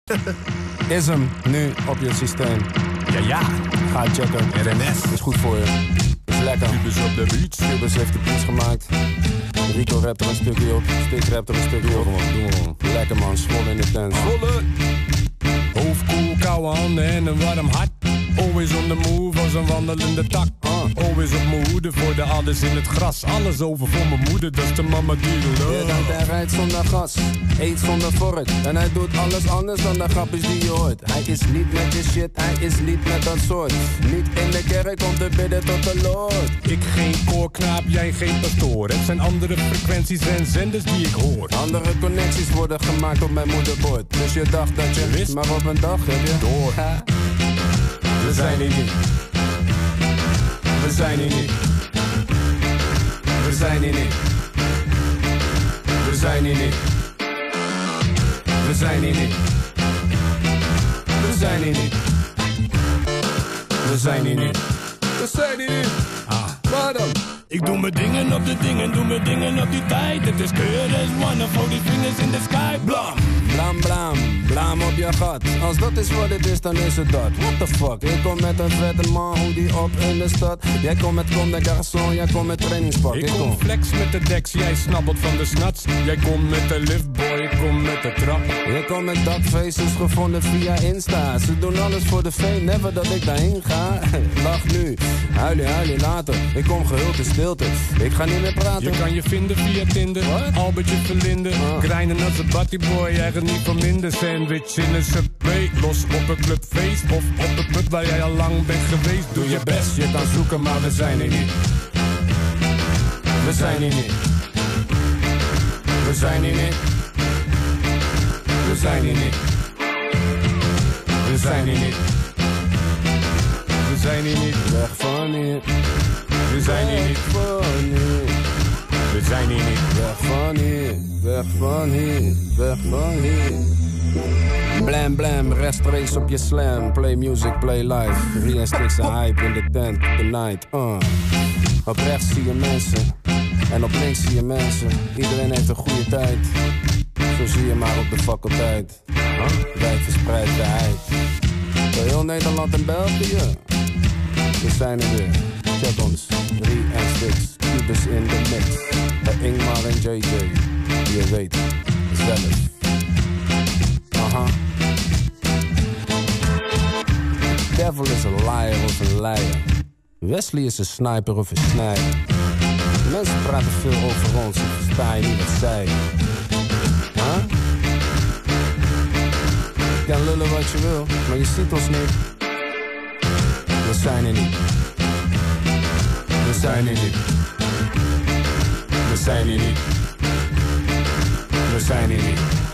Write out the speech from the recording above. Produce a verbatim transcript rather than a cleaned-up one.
Is hem nu op je systeem. Ja, ja. Ga checken. R N S. Is goed voor je. Is lekker. Cubus op de beach. Cubus heeft de beats gemaakt. Rico rapt er een stukje op. Stik rapt er een stukje op. Doe maar gewoon. Lekker man, Zwolle in de tent. Zwolle. Hoofd koel, koude handen en een warm hart. Always on the move als een wandelende tak. uh. Always op mijn hoede voor de adders in het gras. Alles over voor mijn moeder, dat is de mama die de love. Je denkt hij rijdt zonder gas, eet zonder vork. En hij doet alles anders dan de grapjes die je hoort. Hij is niet met je shit, hij is niet met dat soort. Niet in de kerk om te bidden tot de Lord. Ik geen koorknaap, jij geen pastoor. Het zijn andere frequenties en zenders die ik hoor. Andere connecties worden gemaakt op mijn moederbord. Dus je dacht dat je wist, maar op een dag heb je door. Ha. We zijn hier niet. We zijn hier niet. We zijn hier niet. We zijn hier niet. We zijn hier niet. We zijn hier niet. We zijn hier niet. We zijn hier niet. Ah, waarom? Ik doe mijn dingen op de dingen, doe mijn dingen op die tijd. Het is good as wonderful, die fingers in the sky. Blam. Blam, blam, blam op je gat. Als dat is wat het is, dan is het dat. What the fuck? Ik kom met een vette man, hoe die op in de stad. Jij komt met Comme des Garçons, jij komt met trainingspak. Ik kom flex met de deks, jij snabbelt van de snats. Jij komt met de liftboy, ik kom met de trap. Ik kom met dakfaces gevonden via Insta. Ze doen alles voor de fame, never dat ik daarheen ga. Lach nu, huil je, huil je later. Ik kom gehuld in stilte, ik ga niet meer praten. Je kan je vinden via Tinder, What? Albertje Verlinde. Ah. Grijnen als een battyboy, ergens niet van minder. Sandwich in een subway, los op een clubfeest. Of op een put waar jij al lang bent geweest. Doe je best, je kan zoeken, maar we zijn er niet. We zijn hier niet. We zijn hier niet. We zijn hier niet. We zijn hier niet. We zijn hier niet. Weg van hier, We zijn hier niet. weg van hier. We zijn hier niet. Weg van hier, weg van hier, weg van hier. Blam blam, rechtstreeks op je slam. Play music, play live. Drie en sticks en hype in de tent, tonight. Uh. Op rechts zie je mensen en op links zie je mensen. Iedereen heeft een goede tijd. Zo zie je maar op de faculteit. Huh? Wijdverspreidheid. Door heel Nederland en België. We zijn er weer. Check ons. Drie en sticks. Cubus in de mix. Bij Ingmar en J J. Je weet zelf. Aha. Devil is a liar of een liar. Wesley is een sniper of een snijder. Mensen praten veel over ons. Ik versta je niet wat zij. Huh? Je kan lullen wat je wil, maar je ziet ons niet. We zijn er niet. We zijn er niet. We zijn hier niet. We zijn hier niet.